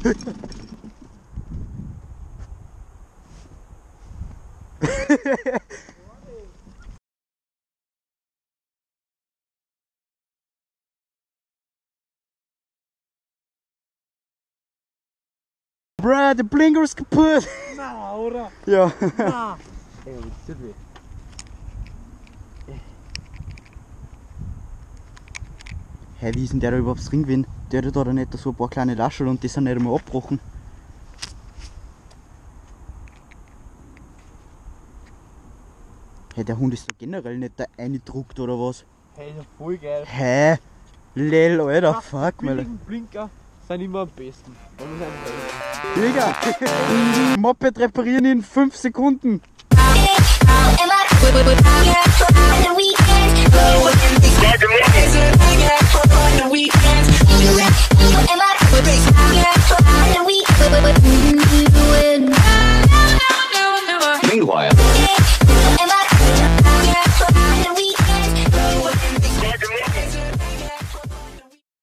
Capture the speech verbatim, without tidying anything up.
Bruh, der Blinker ist kaputt! Na, oder? Ja. Na! Ey, das tut weh. Hey, wie ist denn der da überhaupt drin gewesen? Der hat da nicht so ein paar kleine Laschel und die sind nicht einmal abgebrochen. Hey, der Hund ist da generell nicht da reingedruckt oder was? Hey, das ist voll geil. Hä? Hey, Lel, Alter, Ach, fuck, die mal. billigen Blinker sind immer am besten. Digga! Moped reparieren in fünf Sekunden! Meanwhile